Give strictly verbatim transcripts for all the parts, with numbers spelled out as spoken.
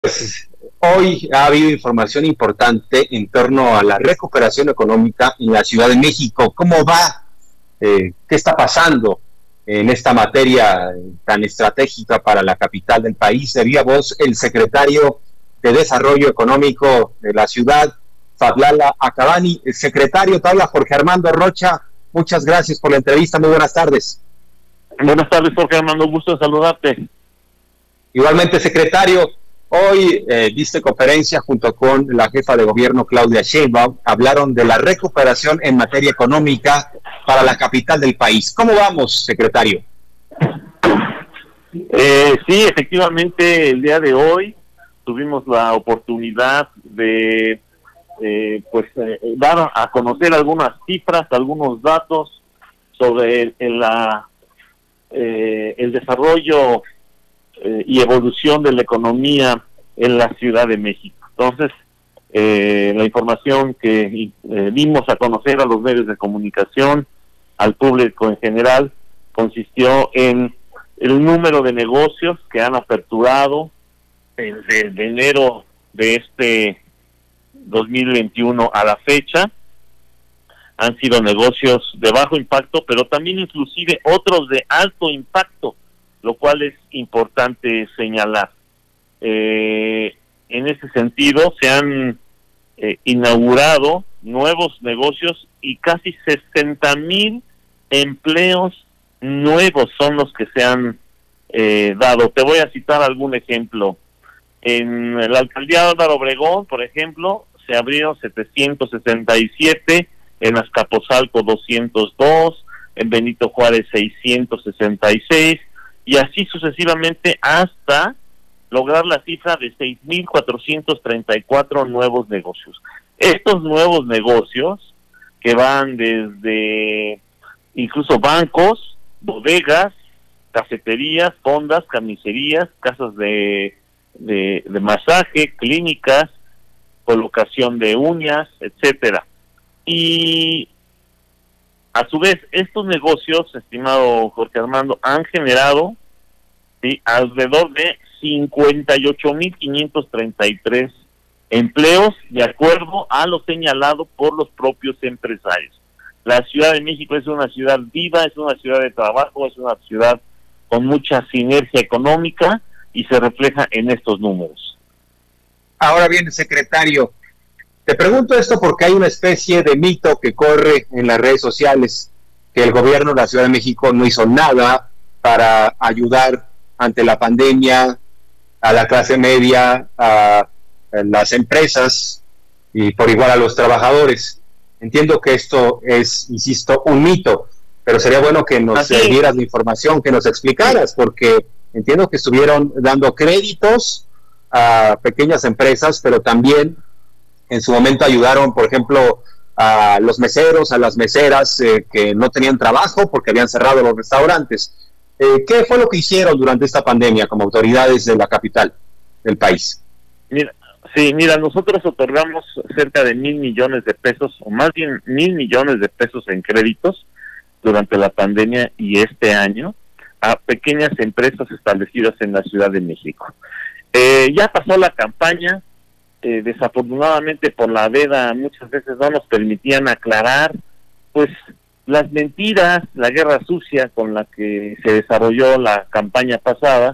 Pues, hoy ha habido información importante en torno a la recuperación económica en la Ciudad de México. ¿Cómo va? Eh, ¿Qué está pasando en esta materia tan estratégica para la capital del país? De viva voz, el secretario de Desarrollo Económico de la ciudad, Fadlala Acabani. El secretario, te habla Jorge Armando Rocha. Muchas gracias por la entrevista. Muy buenas tardes. Buenas tardes, Jorge Armando. Gusto de saludarte. Igualmente, secretario. Hoy eh, diste conferencia junto con la jefa de gobierno Claudia Sheinbaum. Hablaron de la recuperación en materia económica para la capital del país. ¿Cómo vamos, secretario? Eh, sí, efectivamente, el día de hoy tuvimos la oportunidad de eh, pues eh, dar a conocer algunas cifras, algunos datos sobre el, el, la, eh, el desarrollo eh, y evolución de la economía en la Ciudad de México. Entonces, eh, la información que eh, dimos a conocer a los medios de comunicación, al público en general, consistió en el número de negocios que han aperturado desde de enero de este dos mil veintiuno a la fecha. Han sido negocios de bajo impacto, pero también inclusive otros de alto impacto, lo cual es importante señalar. Eh, en ese sentido, se han eh, inaugurado nuevos negocios y casi sesenta mil empleos nuevos son los que se han eh, dado. Te voy a citar algún ejemplo. En la alcaldía de Álvaro Obregón, por ejemplo, se abrieron setecientos sesenta y siete, en Azcapotzalco doscientos dos, en Benito Juárez seiscientos sesenta y seis, y así sucesivamente hasta lograr la cifra de seis mil cuatrocientos treinta y cuatro nuevos negocios. Estos nuevos negocios, que van desde incluso bancos, bodegas, cafeterías, fondas, carnicerías, casas de, de, de masaje, clínicas, colocación de uñas, etcétera. Y a su vez, estos negocios, estimado Jorge Armando, han generado ¿sí? alrededor de cincuenta y ocho mil quinientos treinta y tres empleos, de acuerdo a lo señalado por los propios empresarios. La Ciudad de México es una ciudad viva, es una ciudad de trabajo, es una ciudad con mucha sinergia económica y se refleja en estos números. Ahora bien, secretario, te pregunto esto porque hay una especie de mito que corre en las redes sociales, que el gobierno de la Ciudad de México no hizo nada para ayudar ante la pandemia a la clase media, a las empresas y por igual a los trabajadores. Entiendo que esto es, insisto, un mito, pero sería bueno que nos eh, dieras la información, que nos explicaras, porque entiendo que estuvieron dando créditos a pequeñas empresas, pero también en su momento ayudaron, por ejemplo, a los meseros, a las meseras eh, que no tenían trabajo porque habían cerrado los restaurantes. Eh, ¿Qué fue lo que hicieron durante esta pandemia como autoridades de la capital del país? Mira, sí, mira, nosotros otorgamos cerca de mil millones de pesos, o más bien mil millones de pesos en créditos durante la pandemia y este año a pequeñas empresas establecidas en la Ciudad de México. Eh, ya pasó la campaña, eh, desafortunadamente por la veda muchas veces no nos permitían aclarar, pues, las mentiras, la guerra sucia con la que se desarrolló la campaña pasada,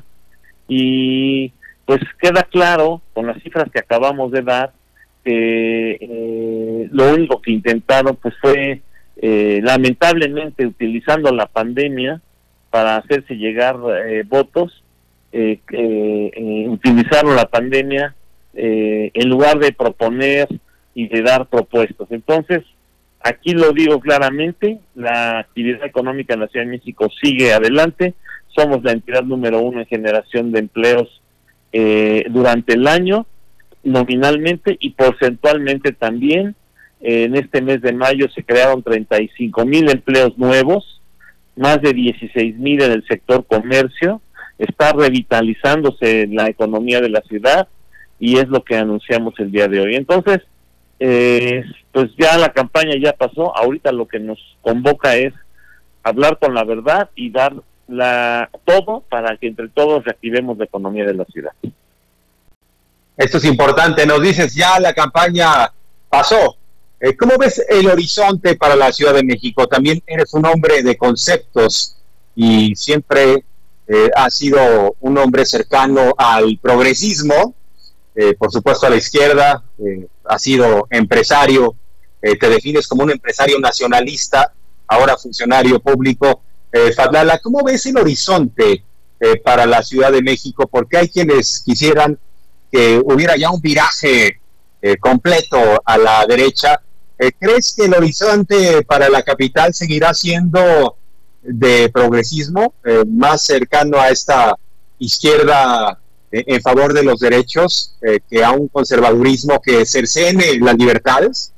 y pues queda claro con las cifras que acabamos de dar que eh, lo único que intentaron pues fue eh, lamentablemente utilizando la pandemia para hacerse llegar eh, votos, eh, eh, eh, utilizaron la pandemia eh, en lugar de proponer y de dar propuestas. Entonces, aquí lo digo claramente, la actividad económica en la Ciudad de México sigue adelante, somos la entidad número uno en generación de empleos eh, durante el año, nominalmente y porcentualmente también. Eh, en este mes de mayo se crearon treinta y cinco mil empleos nuevos, más de dieciséis mil en el sector comercio, está revitalizándose la economía de la ciudad y es lo que anunciamos el día de hoy. Entonces, Eh, pues ya la campaña ya pasó, ahorita lo que nos convoca es hablar con la verdad y dar la todo para que entre todos reactivemos la economía de la ciudad. Esto es importante. Nos dices, ya la campaña pasó. Eh, ¿Cómo ves el horizonte para la Ciudad de México? También eres un hombre de conceptos y siempre eh, has sido un hombre cercano al progresismo, eh, por supuesto a la izquierda, eh, has sido empresario, eh, te defines como un empresario nacionalista, ahora funcionario público. Eh, Fadlala, ¿cómo ves el horizonte eh, para la Ciudad de México? Porque hay quienes quisieran que hubiera ya un viraje eh, completo a la derecha. Eh, ¿Crees que el horizonte para la capital seguirá siendo de progresismo, eh, más cercano a esta izquierda eh, en favor de los derechos, eh, que a un conservadurismo que cercene las libertades?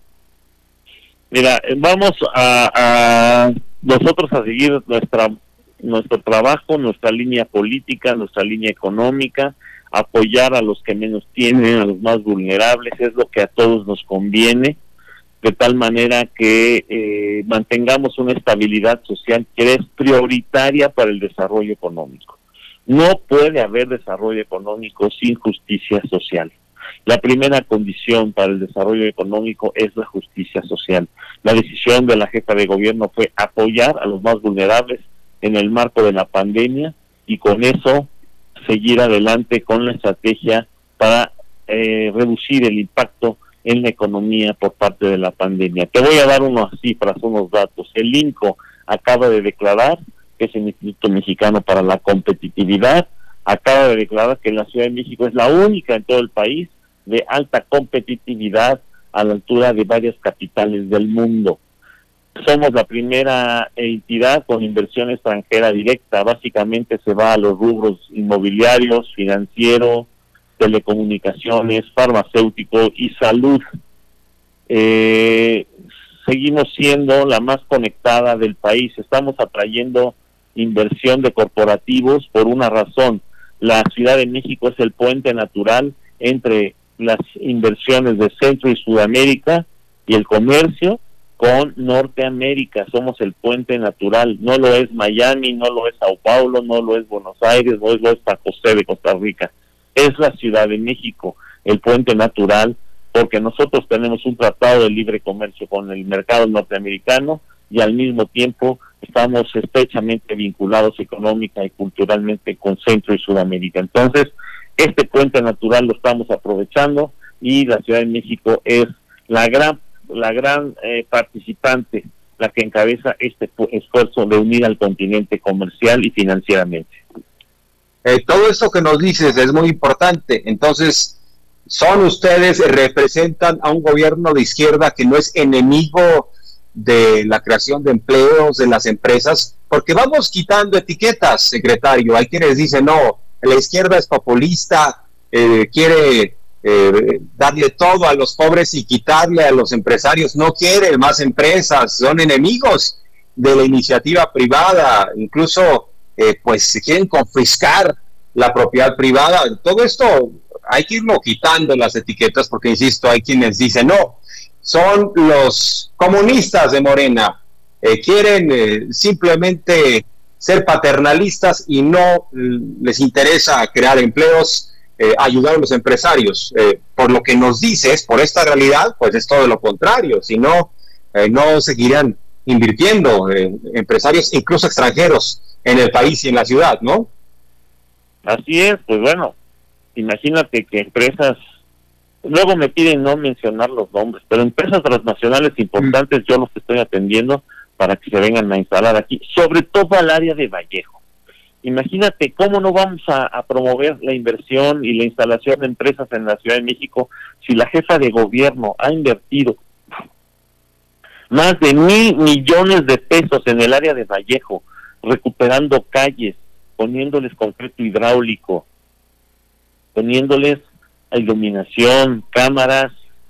Mira, vamos a, a nosotros a seguir nuestra nuestro trabajo, nuestra línea política, nuestra línea económica, apoyar a los que menos tienen, a los más vulnerables, es lo que a todos nos conviene, de tal manera que eh, mantengamos una estabilidad social que es prioritaria para el desarrollo económico. No puede haber desarrollo económico sin justicia social. La primera condición para el desarrollo económico es la justicia social. La decisión de la jefa de gobierno fue apoyar a los más vulnerables en el marco de la pandemia y con eso seguir adelante con la estrategia para eh, reducir el impacto en la economía por parte de la pandemia. Te voy a dar unas cifras, unos datos. El INCO acaba de declarar, que es el Instituto Mexicano para la Competitividad, acaba de declarar que la Ciudad de México es la única en todo el país de alta competitividad a la altura de varias capitales del mundo. Somos la primera entidad con inversión extranjera directa, básicamente se va a los rubros inmobiliarios, financiero, telecomunicaciones, farmacéutico y salud. Eh, seguimos siendo la más conectada del país, estamos atrayendo inversión de corporativos por una razón. La Ciudad de México es el puente natural entre las inversiones de Centro y Sudamérica y el comercio con Norteamérica. Somos el puente natural, no lo es Miami, no lo es Sao Paulo, no lo es Buenos Aires, no lo es San José de Costa Rica, es la Ciudad de México, el puente natural, porque nosotros tenemos un tratado de libre comercio con el mercado norteamericano y al mismo tiempo estamos estrechamente vinculados económica y culturalmente con Centro y Sudamérica. Entonces, este puente natural lo estamos aprovechando y la Ciudad de México es la gran la gran eh, participante, la que encabeza este esfuerzo de unir al continente comercial y financieramente. Eh, todo eso que nos dices es muy importante. Entonces, son ustedes, representan a un gobierno de izquierda que no es enemigo de la creación de empleos, de las empresas, porque vamos quitando etiquetas, secretario. Hay quienes dicen, no, la izquierda es populista, eh, quiere eh, darle todo a los pobres y quitarle a los empresarios, no quiere más empresas, son enemigos de la iniciativa privada, incluso eh, pues se quieren confiscar la propiedad privada. Todo esto hay que irlo quitando las etiquetas, porque insisto, hay quienes dicen, no, son los comunistas de Morena, eh, quieren eh, simplemente ser paternalistas y no les interesa crear empleos, eh, ayudar a los empresarios. Eh, por lo que nos dices, por esta realidad, pues es todo lo contrario, si no, eh, no seguirán invirtiendo eh, empresarios, incluso extranjeros, en el país y en la ciudad, ¿no? Así es, pues bueno, imagínate que empresas, luego me piden no mencionar los nombres, pero empresas transnacionales importantes, mm. yo los estoy atendiendo para que se vengan a instalar aquí, sobre todo al área de Vallejo. Imagínate cómo no vamos a, a promover la inversión y la instalación de empresas en la Ciudad de México si la jefa de gobierno ha invertido más de mil millones de pesos en el área de Vallejo, recuperando calles, poniéndoles concreto hidráulico, poniéndoles iluminación, cámaras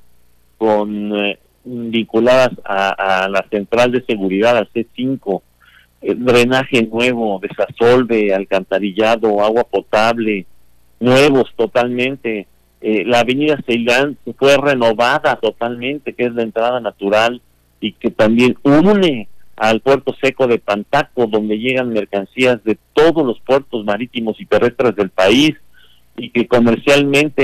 con eh, vinculadas a, a la central de seguridad, al C cinco, eh, drenaje nuevo, desasolve, alcantarillado, agua potable, nuevos totalmente. Eh, la avenida Ceilán fue renovada totalmente, que es la entrada natural y que también une al puerto seco de Pantaco, donde llegan mercancías de todos los puertos marítimos y terrestres del país, y que comercialmente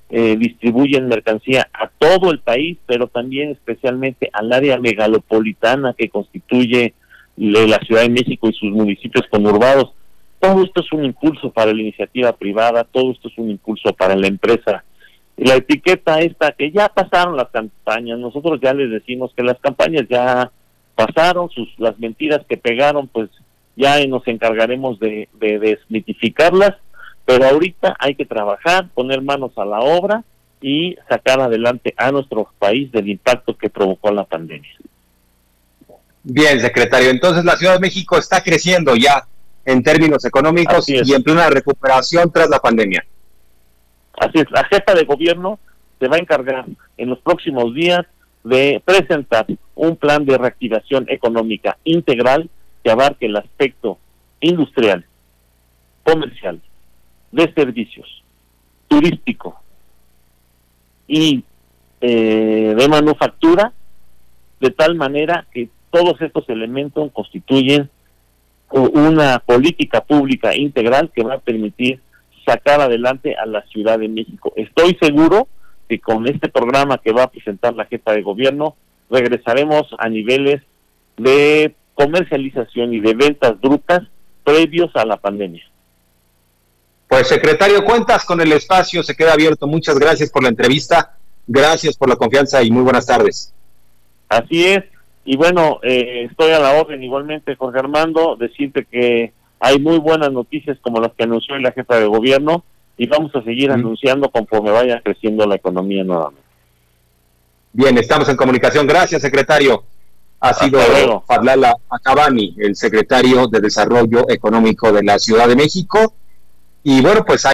eh, distribuyen mercancía a todo el país, pero también especialmente al área megalopolitana que constituye la Ciudad de México y sus municipios conurbados. Todo esto es un impulso para la iniciativa privada, todo esto es un impulso para la empresa. La etiqueta esta, que ya pasaron las campañas, nosotros ya les decimos que las campañas ya pasaron, sus las mentiras que pegaron, pues ya nos encargaremos de, de desmitificarlas, pero ahorita hay que trabajar, poner manos a la obra y sacar adelante a nuestro país del impacto que provocó la pandemia. Bien, secretario, entonces la Ciudad de México está creciendo ya en términos económicos y en plena recuperación tras la pandemia. Así es, la jefa de gobierno se va a encargar en los próximos días de presentar un plan de reactivación económica integral que abarque el aspecto industrial, comercial, de servicios, turístico y eh, de manufactura, de tal manera que todos estos elementos constituyen una política pública integral que va a permitir sacar adelante a la Ciudad de México. Estoy seguro que con este programa que va a presentar la jefa de gobierno regresaremos a niveles de comercialización y de ventas brutas previos a la pandemia. Pues secretario, cuentas con el espacio, se queda abierto. Muchas gracias por la entrevista, gracias por la confianza y muy buenas tardes. Así es. Y bueno, eh, estoy a la orden igualmente, Jorge Armando, decirte que hay muy buenas noticias como las que anunció la jefa de gobierno y vamos a seguir mm. anunciando conforme vaya creciendo la economía nuevamente. Bien, estamos en comunicación. Gracias, secretario. Ha Hasta sido luego. Fadlala Acabani, el secretario de Desarrollo Económico de la Ciudad de México. Y bueno, pues hay